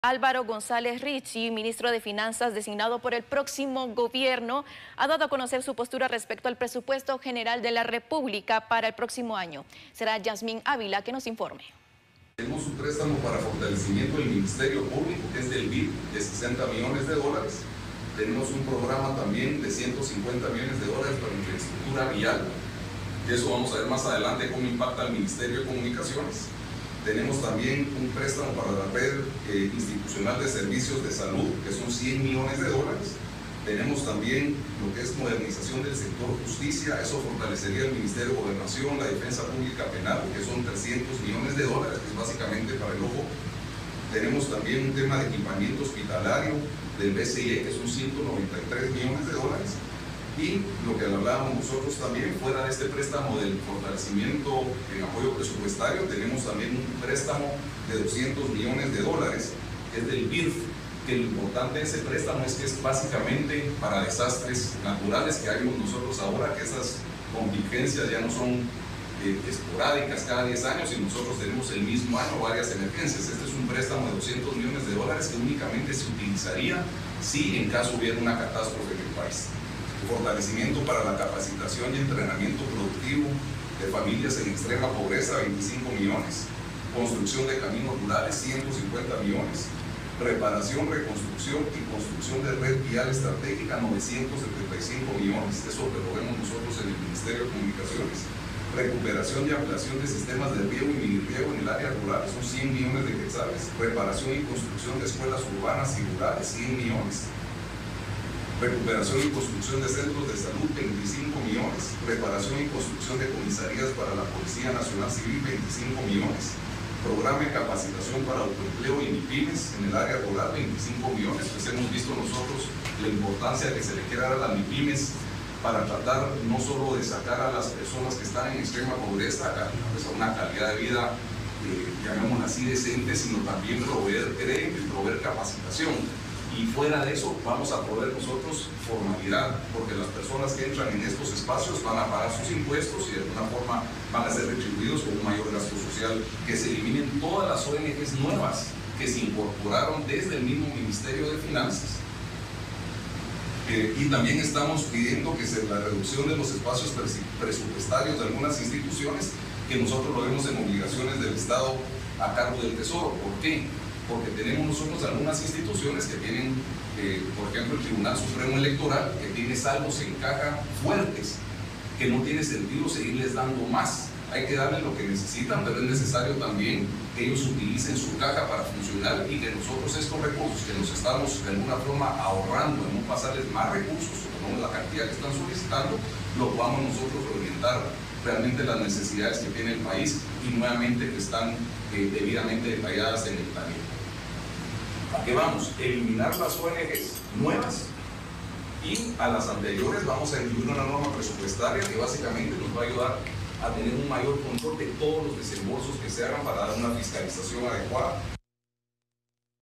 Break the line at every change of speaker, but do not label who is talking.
Álvaro González Richie, ministro de Finanzas designado por el próximo gobierno, ha dado a conocer su postura respecto al presupuesto general de la República para el próximo año. Será Yasmín Ávila que nos informe.
Tenemos un préstamo para fortalecimiento del Ministerio Público, que es del BID, de $60 millones. Tenemos un programa también de $150 millones para infraestructura vial. Y eso vamos a ver más adelante cómo impacta al Ministerio de Comunicaciones. Tenemos también un préstamo para la red institucional de servicios de salud, que son $100 millones. Tenemos también lo que es modernización del sector justicia, eso fortalecería el Ministerio de Gobernación, la defensa pública penal, que son $300 millones, que es básicamente para el ojo. Tenemos también un tema de equipamiento hospitalario del BCE, que son $193 millones. Y lo que hablábamos nosotros también, fuera de este préstamo del fortalecimiento en apoyo presupuestario, tenemos también un préstamo de $200 millones, que es del BIRF, que lo importante de ese préstamo es que es básicamente para desastres naturales que hay nosotros ahora, que esas contingencias ya no son esporádicas cada 10 años y nosotros tenemos el mismo año varias emergencias. Este es un préstamo de $200 millones que únicamente se utilizaría si en caso hubiera una catástrofe en el país. Fortalecimiento para la capacitación y entrenamiento productivo de familias en extrema pobreza, $25 millones. Construcción de caminos rurales, $150 millones. Reparación, reconstrucción y construcción de red vial estratégica, $975 millones. Eso lo vemos nosotros en el Ministerio de Comunicaciones. Recuperación y ampliación de sistemas de riego y miniriego en el área rural, son $100 millones. Reparación y construcción de escuelas urbanas y rurales, $100 millones. Recuperación y construcción de centros de salud, $25 millones. Reparación y construcción de comisarías para la Policía Nacional Civil, $25 millones. Programa de capacitación para autoempleo y MIPYMES en el área rural, $25 millones. Pues hemos visto nosotros la importancia que se le quiere dar a las MIPYMES para tratar no solo de sacar a las personas que están en extrema pobreza a una calidad de vida, llamémosla así, decente, sino también proveer crédito y proveer capacitación. Y fuera de eso vamos a proveer nosotros formalidad, porque las personas que entran en estos espacios van a pagar sus impuestos y de alguna forma van a ser retribuidos con un mayor gasto social. Que se eliminen todas las ONGs nuevas que se incorporaron desde el mismo Ministerio de Finanzas. Y también estamos pidiendo que la reducción de los espacios presupuestarios de algunas instituciones, que nosotros lo vemos en obligaciones del Estado a cargo del Tesoro. ¿Por qué? Porque tenemos nosotros algunas instituciones que tienen, por ejemplo, el Tribunal Supremo Electoral, que tiene saldos en caja fuertes, que no tiene sentido seguirles dando más. Hay que darles lo que necesitan, pero es necesario también que ellos utilicen su caja para funcionar y que nosotros estos recursos que nos estamos de alguna forma ahorrando en no pasarles más recursos, o no la cantidad que están solicitando, lo podamos nosotros orientar realmente las necesidades que tiene el país y nuevamente que están debidamente detalladas en el plan. ¿A qué vamos? Eliminar las ONGs nuevas y a las anteriores vamos a incluir una norma presupuestaria que básicamente nos va a ayudar a tener un mayor control de todos los desembolsos que se hagan para dar una fiscalización adecuada.